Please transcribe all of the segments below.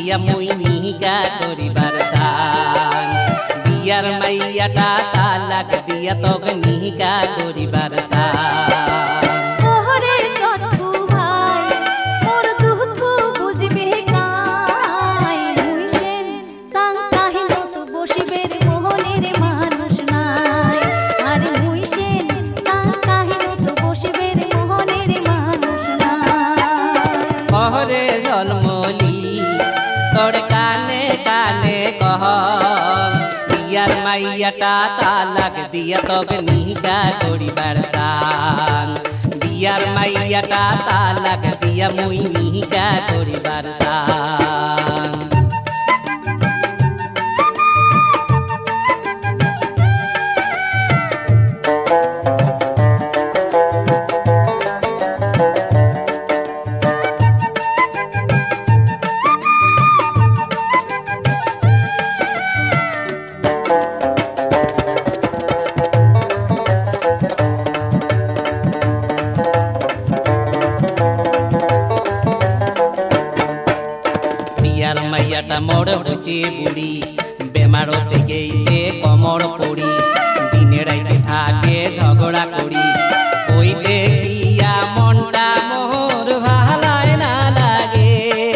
দিয়া মুই নিহিকা করিবার সান বিয়ার মাইয়াটা তালাক দিয়া তগ নিহিকা করিবার সান কহরে জন্মলি তোর কানে কানে কহ বিয়ার মাইয়াটা তালাক দিয়া তবে নিহিকা করিবার সান বিয়ার মাইয়াটা তালাক দিয়া মুই নিহিকা করিবার সান মাইয়াটা মোড় হচ্ছে বুড়ি বেমারতে গেছে কমর পড়ি দিনে রাইতে থাকে ঝগড়া করি ওই দেখিয়া মনটা মোর ভালায় না লাগে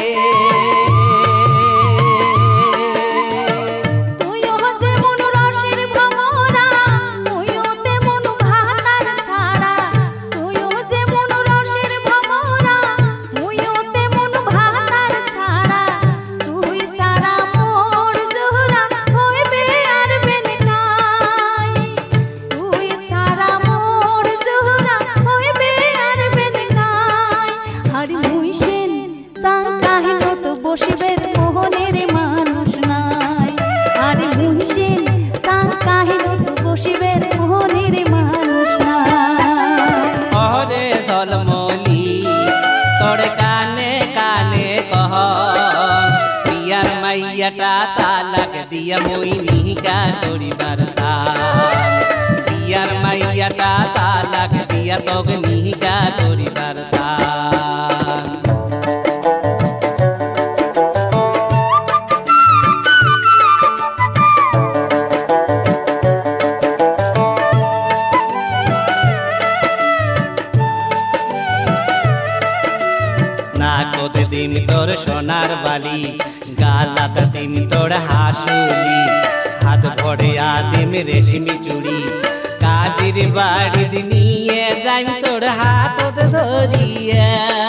মাইয়াটা তালাক দিয়া মুই নিহিকা করিবার সান বিয়ার মাইয়াটা তালাক দিয়া তগ নিহিকা করিবার সান নাকত দিন তোর সোনার বালি গালাত দিন তোর হাসুলি হাত ভরে আদিম রেশমি চুড়ি কাজের বাড়ি নিয়ে যাই তোর হাত ধরিয়া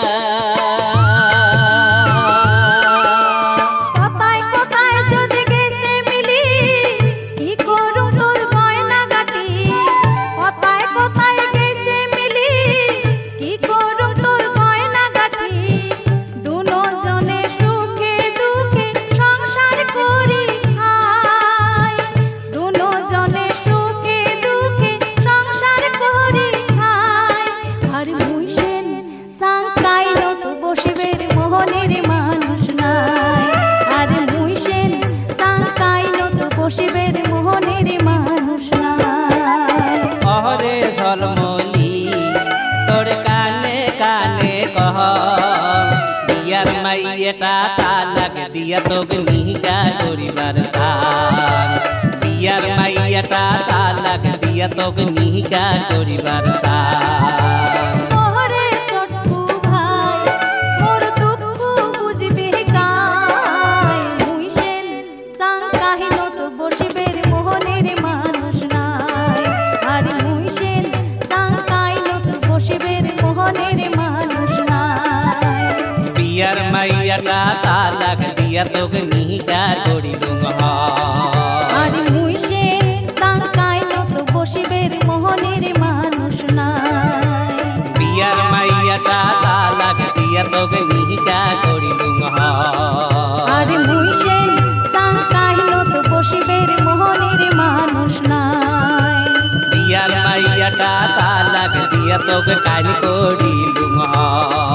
মাইয়াটা তালাক দিয়া তগ নিহিকা করিবার সান বিয়ার মাইয়াটা তালাক দিয়া তগ নিহিকা করিবার সান বিয়ার মাইয়াটা তালাক দিয়া তগ নিহিকা করিলুম আরে মুই সে তাঙ্কাই নত বসিবের মোহনের মানুষ নাই বিয়ার মাইয়াটা তালাক দিয়া তগ নিহিকা করিলুম আরে মুই সে তাঙ্কাই নত বসিবের মোহনের মানুষ নাই বিয়ার মাইয়াটা তালাক দিয়া তগ কান করিলুম